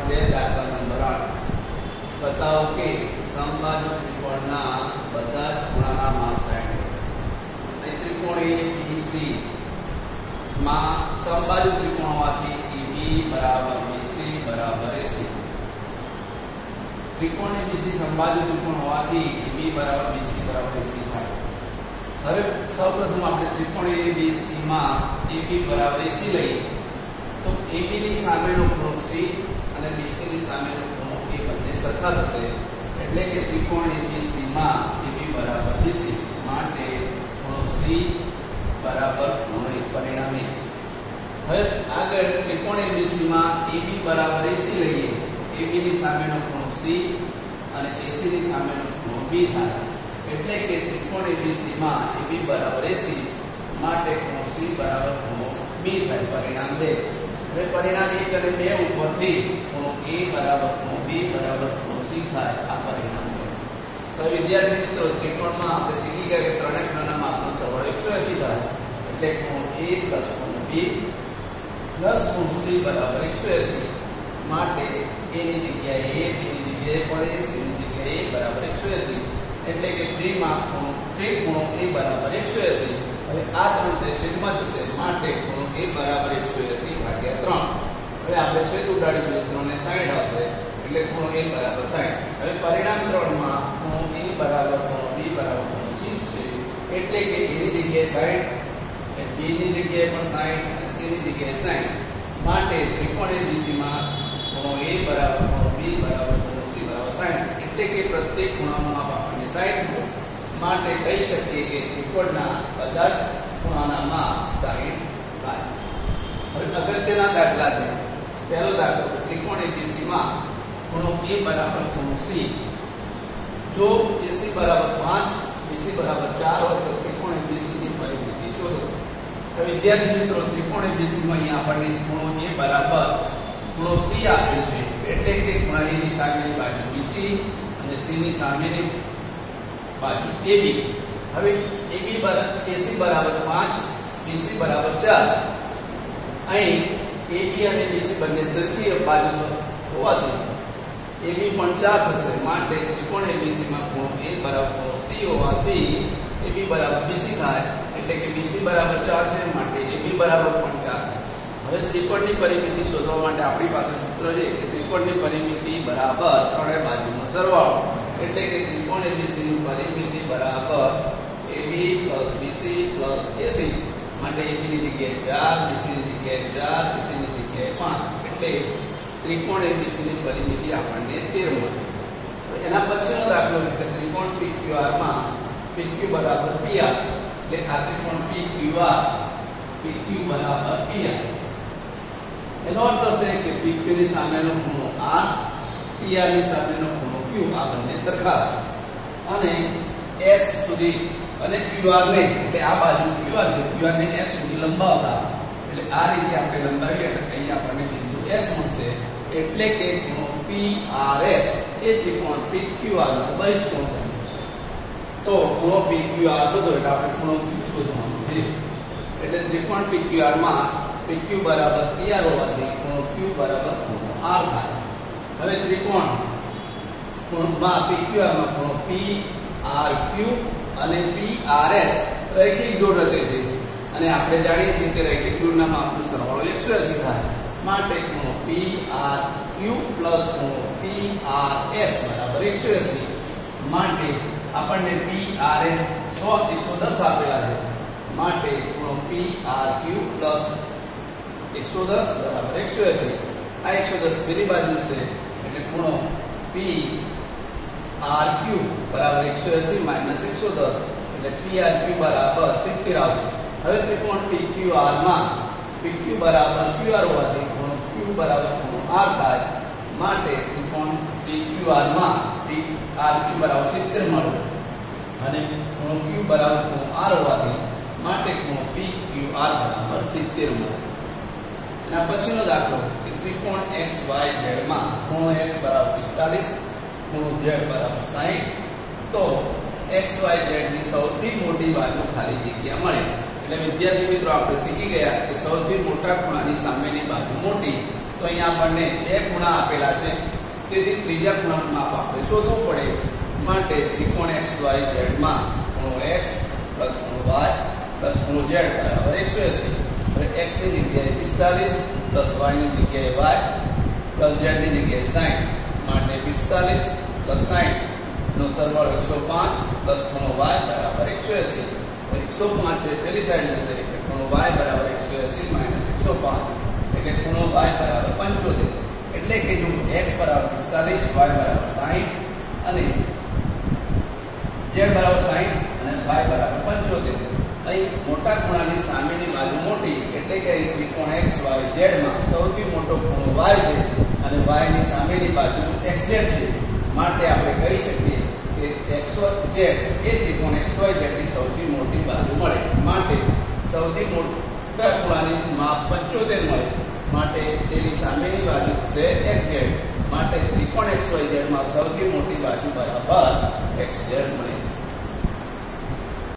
2 દાખલા નંબર 8 बताओ कि समबाजु त्रिकोणના બધા જ ખૂણાના માપ 60 અને ત્રિકોણ ABC માં સમબાજુ ત્રિકોણ હોવાથી AB બરાબર BC બરાબર AC त्रिकोण ABC समबाजु त्रिकोण होवाથી AB बराबर BC बराबर AC થાય। હવે સૌપ્રથમ આપણે ત્રિકોણ ABC માં AB બરાબર AC લઈએ તો AB ની સામેનો ખૂણો C અને BC ની સામેનો ખૂણો A બંને સરખા થશે એટલે કે ત્રિકોણ ABC માં AB બરાબર BC માટે ખૂણો C બરાબર ખૂણો A પરિણામ A। હવે આગળ ત્રિકોણ ABC માં AB બરાબર AC લઈએ AB ની સામેનો ખૂણો C અને AC ની સામેનો ખૂણો B થાય એટલે કે ત્રિકોણ ABC માં AB બરાબર AC માટે ખૂણો C બરાબર ખૂણો B થાય પરિણામ 2। હવે પરિણામ 1 અને 2 ઉપરથી ખૂણો A બરાબર ખૂણો B બરાબર ખૂણો C થાય આ પરિણામ 2। તો વિદ્યાર્થી મિત્રો ત્રિકોણમાં આપણે શીખી ગયા કે ત્રણેય ખૂણાના માપનો સરવાળો 180 થાય એટલે ખૂણો A પ્લસ ખૂણો B પ્લસ ખૂણો C બરાબર 180 માટે A ની જગ્યાએ A B ની જગ્યાએ પડે C ની જગ્યાએ A બરાબર 180 એટલે કે 3 ખૂણો A બરાબર 180। હવે આ ત્રણ છે છેદમાં જશે માટે ખૂણો A બરાબર 180 ભાગ્યા 3। હવે આપણે છેદ ઉડાડીશું 3 ને 60 આવશે એટલે ખૂણો A બરાબર 60। હવે પરિણામ 3 માં ખૂણો A બરાબર ખૂણો B બરાબર ખૂણો C છે એટલે કે A ની જગ્યાએ 60 B ની જગ્યાએ પણ 60 અને C ની જગ્યાએ 60 માટે ત્રિકોણ ABC માં ખૂણો A બરાબર ખૂણો B બરાબર ખૂણો C બરાબર 60 એટલે કે પ્રત્યેક ખૂણાનું માપ આપણને 60 માટે કહી શકીએ કે ત્રિકોણના બધા જ ખૂણાના માપ 60 થાય। હવે અગત્યના દાખલા છે પહેલો દાખલો ત્રિકોણ ABC માં ખૂણો A બરાબર ખૂણો C જો AC બરાબર 5 BC બરાબર 4 હોય તો ત્રિકોણ ABC ની પરિમિતિ શોધો। તો વિદ્યાર્થી મિત્રો ત્રિકોણ ABC માં અહીંયા આપણને ખૂણો A બરાબર ખૂણો C આપેલ છે એટલે કે ખૂણાની સામેની બાજુ BC અને C ની સામેની બાજુ AB। હવે AB બરાબર AC બરાબર 5 BC બરાબર 4 અહીં AB અને BC બંને સરખી બાજુ હોવાથી AB પણ 4 થશે માટે ત્રિકોણ ABC માં ખૂણો A બરાબર ખૂણો C હોવાથી AB બરાબર BC થાય એટલે કે BC બરાબર 4 છે માટે AB બરાબર પણ 4। હવે ત્રિકોણની પરિમિતિ શોધવા માટે આપણી પાસે સૂત્ર છે કે ત્રિકોણની પરિમિતિ બરાબર ત્રણેય બાજુનો સરવાળો એટલે કે ત્રિકોણ ABC ની પરિમિતિ બરાબર AB + BC + AC માટે AB ની જગ્યાએ 4 BC ની જગ્યાએ 4 BC ની જગ્યાએ 5 એટલે ત્રિકોણ ABC ની પરિમિતિ આપણને 13 મળે। તો એના પછીનો દાખલો છે કે ત્રિકોણ PQR માં PQ બરાબર PR એટલે આ ત્રિકોણ PQR PQ બરાબર PR એનો અર્થ છે કે PQ ની સામેનો ખૂણો R PR ની સામેનો ખૂણો Q આ બંને સરખા અને S સુધી અને QR ને એટલે આ બાજુ QR ને S સુધી લંબાવતા એટલે આ રીતે આપણે લંબાવીએ એટલે અહીં આપણને બિંદુ S મળશે એટલે કે ખૂણો PRS એ ત્રિકોણ PQR નો બહિષ્કોણ બને। તો ખૂણો PQR શોધો એટલે આપણે ખૂણો Q શોધવાનો છે એટલે ત્રિકોણ PQR માં PQ બરાબર PR હોવાથી ખૂણો Q બરાબર ખૂણો R થાય। હવે ત્રિકોણ માં PQR માં ખૂણો PRQ અને PRS રૈખિક જોડ રચે છે અને આપણે જાણીએ છીએ કે રૈખિક જોડના માપનો સરવાળો 180 થાય માટે ખૂણો PRQ પ્લસ ખૂણો PRS બરાબર 180 માટે આપણને PRS 110 આપેલા છે માટે ખૂણો PRQ પ્લસ 110 બરાબર 180 આ 110 પેલી બાજુ છે એટલે ખૂણો PRQ બરાબર 180 માઈનસ 110 એટલે PRQ બરાબર 70 આવશે। હવે ત્રિકોણ PQR માં PQ બરાબર QR હોવાથી ખૂણો Q બરાબર ખૂણો R થાય માટે ત્રિકોણ PQR માં PRQ બરાબર 70 મળે અને ખૂણો Q બરાબર ખૂણો R હોવાથી માટે ખૂણો PQR બરાબર 70 મળે। એના પછીનો દાખલો કે ત્રિકોણ XYZ માં ખૂણો X બરાબર 45 ખૂણો Z બરાબર 60 તો XYZ ની સૌથી મોટી બાજુ ખાલી જગ્યા મળે એટલે વિદ્યાર્થી મિત્રો આપણે શીખી ગયા કે સૌથી મોટા ખૂણાની સામેની બાજુ મોટી તો અહીંયા આપણને બે ખૂણા આપેલા છે, તેથી ત્રીજા ખૂણાનું માપ આપણે શોધવું પડે. માટે ત્રિકોણ XYZ માં ખૂણો x પ્લસ ખૂણો y પ્લસ ખૂણો z બરાબર 180. હવે x ની જગ્યાએ 45 પ્લસ y ની જગ્યાએ y પ્લસ z ની જગ્યાએ 60. માટે 45 પ્લસ 60 નો સરવાળો 105 પ્લસ ખૂણો y બરાબર 180. 105 છે પેલી સાઈડ જશે એટલે ખૂણો y બરાબર 180 માઈનસ 105 એટલે ખૂણો y બરાબર 75. એટલે કે જો x બરાબર 45 y બરાબર 60 અને z બરાબર 60 અને y બરાબર 75. અહીં મોટા ખૂણાની સામેની બાજુ મોટી એટલે કે અહીં ત્રિકોણ XYZ માં સૌથી મોટો ખૂણો y છે અને y ની સામેની બાજુ xz છે. માટે આપણે કહી શકીએ કે XYZ એ ત્રિકોણ XYZ ની સૌથી મોટી બાજુ મળે. માટે સૌથી મોટા ખૂણાની માપ 75 મળે. માટે તેની સામેની બાજુ છે xz. માટે ત્રિકોણ XYZ માં સૌથી મોટી બાજુ બરાબર xz મળે.